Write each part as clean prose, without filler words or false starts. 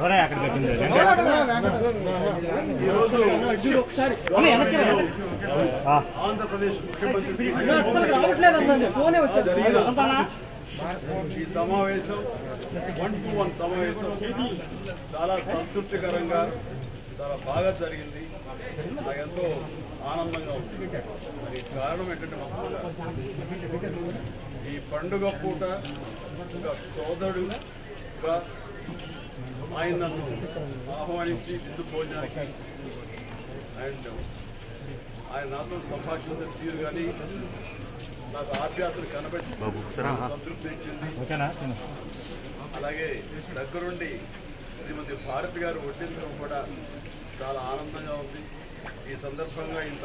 ఆంధ్రప్రదేశ్ ముఖ్యమంత్రి ఈ సమావేశం 1-to-1 సమావేశం చాలా సంతృప్తికరంగా చాలా బాగా జరిగింది. నాకు ఎంతో ఆనందంగా ఉంది. మరి కారణం ఏంటంటే ఈ పండుగ పూట ఒక సోదరుడుగా ఆయన నన్ను ఆహ్వానించి విందు భోజనానికి అండ్ ఆయన నాతో సంభాషించిన తీరు కానీ నాకు ఆప్యాతను కనబెట్టి సంతృప్తి ఇచ్చింది. అలాగే దగ్గరుండి శ్రీమతి భారతి గారు వడ్డించడం కూడా చాలా ఆనందంగా ఉంది. ఈ సందర్భంగా ఇంత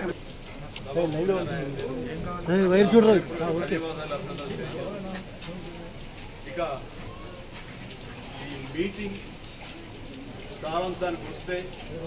ఇక ఈ మీటింగ్ సారాంశానికి వస్తే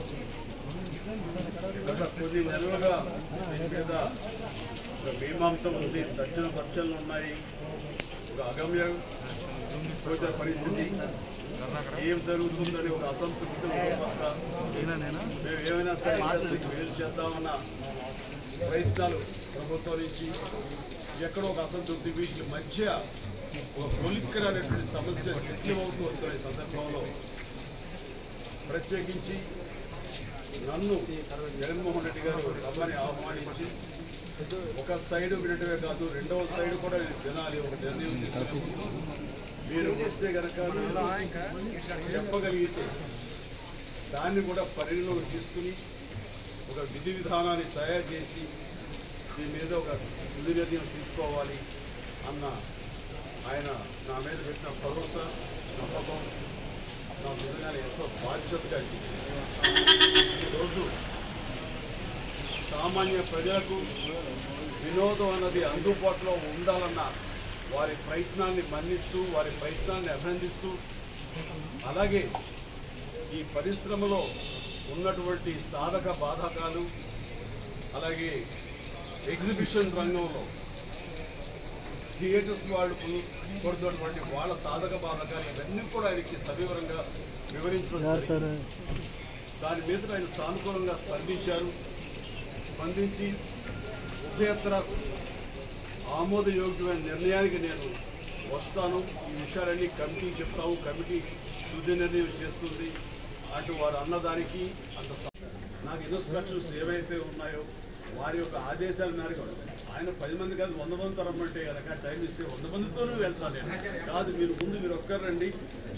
గత కొద్ది నెలలుగా మీద ఒక మీమాంసం ఉంది, దక్షిణ పక్షాలు ఉన్నాయి, ఒక అగమ్య గోచర పరిస్థితి, ఏం జరుగుతుందని ఒక అసంతృప్తి. మేము ఏమైనా సరే మేలు చేద్దామన్న ప్రయత్నాలు ప్రభుత్వం నుంచి ఎక్కడో ఒక అసంతృప్తి, వీటి మధ్య ఒక పొలిటికల్ సమస్య జటిలమవుతూ వస్తున్న ఈ సందర్భంలో ప్రత్యేకించి నన్ను జగన్మోహన్ రెడ్డి గారు రమ్మని ఆహ్వానించి ఒక సైడ్ వినటమే కాదు, రెండవ సైడ్ కూడా వినాలి, ఒక నిర్ణయం తీసుకున్నప్పుడు మీరు వస్తే కనుక చెప్పగలిగితే దాన్ని కూడా పరిగణలోకి తీసుకుని ఒక విధి విధానాన్ని తయారు చేసి దీని మీద ఒక తుది నిర్ణయం తీసుకోవాలి అన్న ఆయన నా మీద పెట్టిన భరోసా, నమ్మకం నా నిజంగానే ఎంతో బాధ్యతగా అనిపించింది. ఈరోజు సామాన్య ప్రజలకు వినోదం అన్నది అందుబాటులో ఉండాలన్న వారి ప్రయత్నాన్ని మన్నిస్తూ, వారి ప్రయత్నాన్ని అభినందిస్తూ, అలాగే ఈ పరిశ్రమలో ఉన్నటువంటి సాధక బాధకాలు, అలాగే ఎగ్జిబిషన్ రంగంలో థియేటర్స్ వాళ్ళు కొడుతున్నటువంటి వాళ్ళ సాధక బాధకాలు ఇవన్నీ కూడా ఆయనకి సవివరంగా వివరించడం జరిగింది. దాని మీద ఆయన సానుకూలంగా స్పందించి ఉభయత్ర ఆమోదయోగ్యమైన నిర్ణయానికి నేను వస్తాను, ఈ విషయాలన్నీ కమిటీ చెప్తాము, కమిటీ తుది నిర్ణయం చేస్తుంది అటు వారు అన్నదానికి అంత నాకు ఇన్స్ట్రక్షన్స్ ఏవైతే ఉన్నాయో వారి యొక్క ఆదేశాల మేరకు ఆయన 10 మంది కాదు 100 మందితో రమ్మంటే కనుక టైం ఇస్తే 100 మందితోనూ వెళ్తాను నేను కాదు, మీరు ఒక్కరు రండి,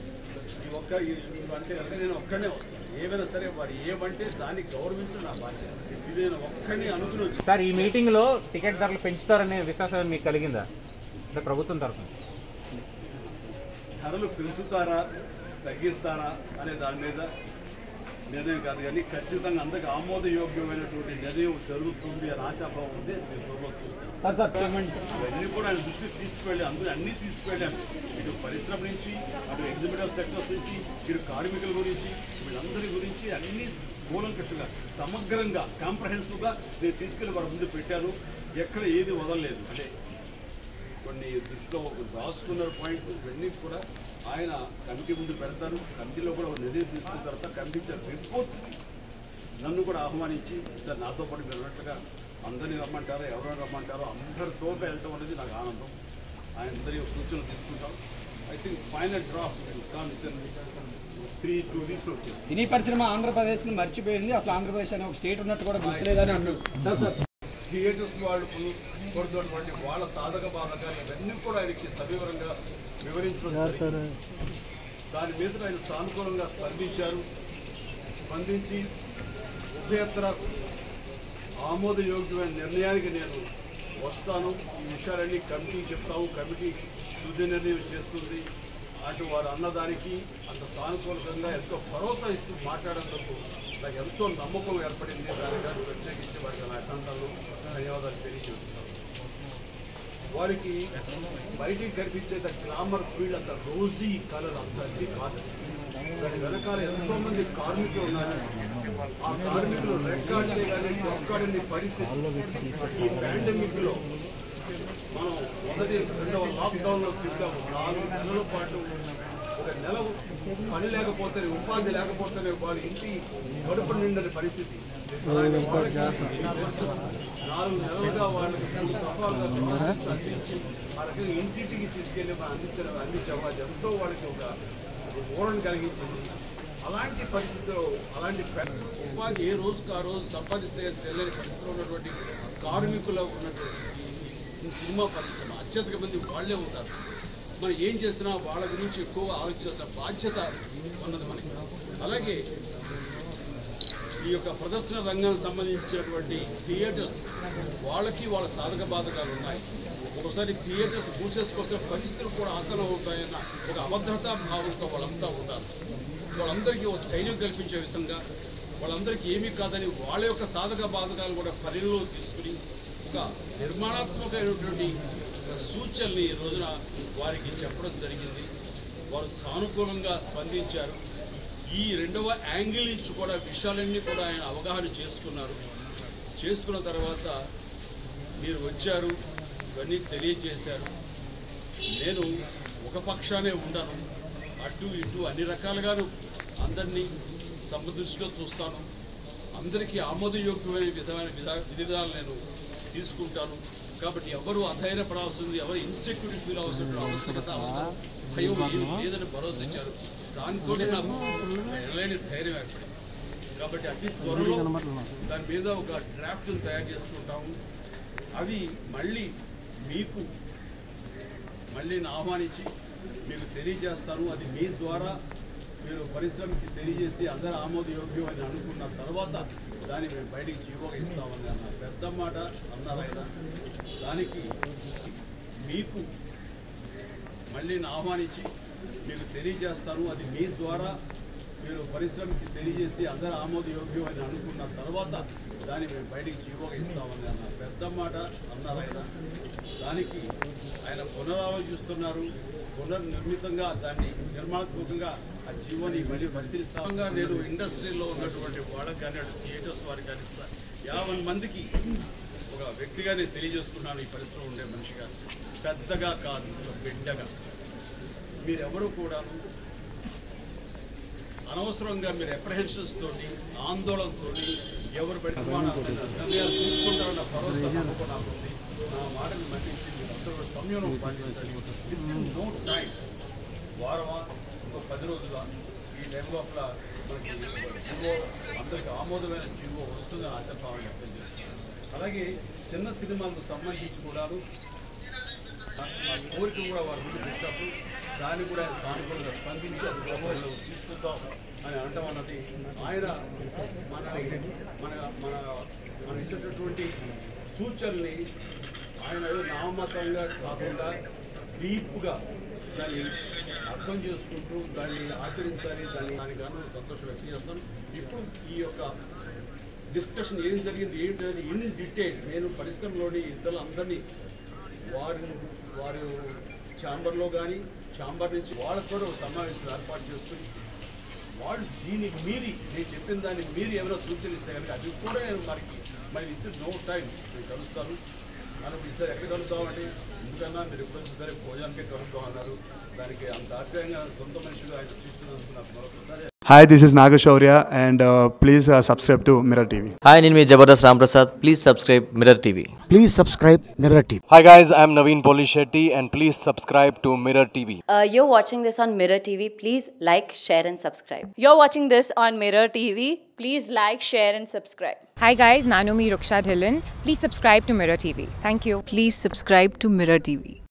అంటే కనుక నేను ఒక్కడనే వస్తాను. ఏమైనా సరే వారు ఏమంటే దాన్ని గౌరవించడం నా బాధ్యత. ఇది నేను ఒక్కడిని అనుకుని వచ్చి సార్, ఈ మీటింగ్లో టికెట్ ధరలు పెంచుతారనే విశ్వాసం మీకు కలిగిందా? అంటే ప్రభుత్వం తరఫున ధరలు పెంచుతారా తగ్గిస్తారా అనే దాని మీద నిర్ణయం కాదు, కానీ ఖచ్చితంగా అందరికి ఆమోదయోగ్యమైనటువంటి నిర్ణయం జరుగుతుంది అని ఆశాభావం ఉంది. నేను త్వరలో చూస్తాను. ఇవన్నీ కూడా ఆయన దృష్టికి తీసుకువెళ్ళి అన్నీ తీసుకువెళ్ళాము. ఇటు పరిశ్రమ నుంచి, అటు ఎగ్జిబిటర్ సెక్టర్స్ నుంచి, ఇటు కార్మికుల గురించి, వీళ్ళందరి గురించి అన్ని కూలంకషంగా సమగ్రంగా కాంప్రహెన్సివ్గా నేను తీసుకెళ్ళి వారి ముందు పెట్టాను. ఎక్కడ ఏది వదలలేదు. అంటే కొన్ని దృష్టిలో రాసుకున్న పాయింట్ ఇవన్నీ కూడా ఆయన కమిటీ ముందు పెడతారు. కమిటీలో కూడా ఒక నిర్ణయం తీసుకున్న తర్వాత కమిటీ రిపోర్ట్ నన్ను కూడా ఆహ్వానించి సార్ నాతో పాటు మీరు ఉన్నట్టుగా అందరినీ రమ్మంటారో ఎవరైనా రమ్మంటారో అందరితో వెళ్ళటం అనేది నాకు ఆనందం. ఆయన అందరి సూచనలు తీసుకుంటాం. I think final draft 3-2 weeks వచ్చేసి సినీ పరిశ్రమ ఆంధ్రప్రదేశ్ని మర్చిపోయింది, అసలు ఆంధ్రప్రదేశ్ అనే ఒక స్టేట్ ఉన్నట్టు కూడా గుర్తులేదని అన్నాడు. థియేటర్స్ వాళ్ళు కొడుతున్నటువంటి వాళ్ళ సాధక బాధకాలు ఇవన్నీ కూడా ఆయనకి సవివరంగా వివరించడం జరిగింది. దాని మీద ఆయన సానుకూలంగా స్పందించి ఉభయత్ర ఆమోదయోగ్యమైన నిర్ణయానికి నేను వస్తాను, ఈ విషయాలన్నీ కమిటీ చెప్తాము, కమిటీ తుది నిర్ణయం చేస్తుంది అటు వారు అన్నదానికి అంత సానుకూలంగా ఎంతో భరోసా ఇస్తూ మాట్లాడేందుకు నాకు ఎంతో నమ్మకం ఏర్పడింది. దానికని ప్రత్యేకించి వారికి నా అభినందనలు ధన్యవాదాలు తెలియజేస్తున్నాను. వారికి బయటికి కనిపించే గ్లామర్ ఫీల్డ్ అంత రోజీ కలర్ అంత అది కాదు. దాని వెనకాల ఎంతోమంది కార్మికులు ఉన్నారు. ఆ కార్మికులు రెక్కాడితే కానీ ఒక్కడిని పరిస్థితి ఈ పాండమిక్లో మనం రెండవ లాక్డౌన్లో చూసాము. 4 నెలల పాటు ఒక నెల పని లేకపోతే ఉపాధి లేకపోతేనే వాళ్ళ ఇంటి గడుపు నిండని పరిస్థితి. అలాగే వాళ్ళకి 4 నెలలుగా వాళ్ళకి సఫాలుగా ప్రాసెస్ అందించి ఆ రకంగా ఇంటింటికి తీసుకెళ్ళి మనం అందించాము. అది ఎంతో వాళ్ళకి ఒక ఊరణ కలిగించింది. అలాంటి పరిస్థితుల్లో అలాంటి ఉపాధి ఏ రోజుకు ఆ రోజు సంపాదిస్తే తెలియని పరిస్థితిలో ఉన్నటువంటి కార్మికులు ఉన్నటువంటి సినిమా పరిశ్రమ అత్యధిక మంది వాళ్ళే ఉంటారు. మనం ఏం చేసినా వాళ్ళ గురించి ఎక్కువ ఆలోచించాల్సిన బాధ్యత ఉన్నది మనకి. అలాగే ఈ యొక్క ప్రదర్శన రంగానికి సంబంధించినటువంటి థియేటర్స్ వాళ్ళకి వాళ్ళ సాధక బాధకాలు ఉన్నాయి. ఒకసారి థియేటర్స్ మూసేసుకొస్తే పరిస్థితులు కూడా ఆసనం అవుతాయన్న ఒక అభద్రతా భావంతో వాళ్ళంతా ఉంటారు. వాళ్ళందరికీ ఒక ధైర్యం కల్పించే విధంగా వాళ్ళందరికీ ఏమీ కాదని వాళ్ళ యొక్క సాధక బాధకాలు కూడా పరిగణలో తీసుకుని ఒక నిర్మాణాత్మకమైనటువంటి సూచనల్ని ఈ రోజున వారికి చెప్పడం జరిగింది. వారు సానుకూలంగా స్పందించారు. ఈ రెండవ యాంగిల్ నుంచి కూడా విషయాలన్నీ కూడా ఆయన అవగాహన చేసుకున్నారు. చేసుకున్న తర్వాత మీరు వచ్చారు, ఇవన్నీ తెలియజేశారు. నేను ఒక పక్షానే ఉండను, అటు ఇటు అన్ని రకాలుగాను అందరినీ సంబంధించుగా చూస్తాను. అందరికీ ఆమోదయోగ్యమైన విధి విధానాలు నేను తీసుకుంటాను. కాబట్టి ఎవరు అధైర్యపడాల్సింది, ఎవరు ఇన్సెక్యూరిటీ ఫీల్ అవ్వాల్సిన ఆవశ్యకత భయం ఏమి లేదని భరోసా ఇచ్చారు. దాంతో నాకు ఎనలేని ధైర్యం ఏర్పడింది. కాబట్టి అతి త్వరలో దాని మీద ఒక డ్రాఫ్ట్ని తయారు చేసుకుంటాము. అది మళ్ళీ ఆహ్వానించి మీకు తెలియజేస్తాను. అది మీ ద్వారా మీరు పరిశ్రమకి తెలియజేసి అందరూ ఆమోదయోగ్యం అని అనుకున్న తర్వాత దాన్ని మేము బయటికి జీవోగా ఇస్తామని అన్న పెద్ద మాట అన్నారు ఆయన. దానికి మీకు మళ్ళీ ఆహ్వానించి మీకు తెలియజేస్తాను. అది మీ ద్వారా మీరు పరిశ్రమకి తెలియజేసి అందరూ ఆమోదయోగ్యం అని అనుకున్న తర్వాత దాన్ని మేము బయటికి జీవోగా ఇస్తామని అన్న పెద్ద మాట అన్నారు ఆయన. దానికి ఆయన పునరాలోచిస్తున్నారు. పునర్నిర్మితంగా దాన్ని నిర్మాణాత్మకంగా ఆ జీవోని మళ్ళీ పరిశీలిస్తాంగా నేను ఇండస్ట్రీలో ఉన్నటువంటి వాళ్ళకి కానీ థియేటర్స్ వారికి కానీ 50 మందికి ఒక వ్యక్తిగా నేను తెలియజేసుకున్నాను. ఈ పరిశ్రమ ఉండే మనిషిగా పెద్దగా కాదు, ఒక బిడ్డగా మీరెవరూ కూడా అనవసరంగా మీరు అప్రహెన్షన్స్ తోటి ఆందోళనతో ఎవరు నిర్ణయాలు తీసుకుంటారన్న భరోసా నమ్మకం నాకుంది. నా మాటను మన్నించి మీరందరూ సంయమనం పాటించాలి. విత్ ఇన్ నో టైం, వారమా ఇంకో 10 రోజుల ఈ టైం లోపల మనకి జీవో అందరికి ఆమోదమైన జీవో వస్తుందని ఆశాభావాన్ని వ్యక్తం చేస్తున్నాను. అలాగే చిన్న సినిమాలకు సంబంధించి కూడా ఆ కోరిక కూడా వారు ముందు పెట్టినప్పుడు దాన్ని కూడా ఆయన సానుకూలంగా స్పందించి అది ప్రభుత్వంలో తీసుకుందాం అని అనటం అన్నది ఆయన మన ఇచ్చేటటువంటి సూచనల్ని ఆయన నామతంగా కాకుండా డీప్గా దాన్ని అర్థం చేసుకుంటూ దాన్ని ఆచరించాలి. దానికి గాను సంతోషం వ్యక్తం చేస్తాను. ఇప్పుడు ఈ యొక్క డిస్కషన్ ఏం జరిగింది ఏంటి అనేది ఇన్ డీటెయిల్ నేను పరిశ్రమలోని ఇద్దరు అందరినీ వారు ఛాంబర్లో కానీ ఛాంబర్ నుంచి వాళ్ళతో కూడా ఒక సమావేశం ఏర్పాటు చేసుకుని వాళ్ళు దీన్ని మీరి నేను చెప్పిన దాన్ని మీరు ఏమైనా సూచనలు ఇస్తే కనుక అది కూడా నేను మరి విత్ నో టైం నేను కలుస్తాను. మనం ఈసారి ఎక్కడ కలుద్దామంటే ఎందుకన్నా మీరు ఎప్పుడు సరే భోజనానికే కలుద్దాం అన్నారు. దానికి అంత ఆప్యాయంగా సొంత మనిషిగా ఆయన చూస్తున్నందుకు నాకు మరొకసారి. Hi, this is Nagashaurya and please subscribe to Mirror TV. Hi, name is Jabardast Ramprasad. Please subscribe Mirror TV. Please subscribe Mirror TV. Hi guys, I'm Naveen Polishetty and please subscribe to Mirror TV. You're watching this on Mirror TV. Please like, share and subscribe. You're watching this on Mirror TV. Please like, share and subscribe. Hi guys, Nanumi Ruksha Dhillon. Please subscribe to Mirror TV. Thank you. Please subscribe to Mirror TV.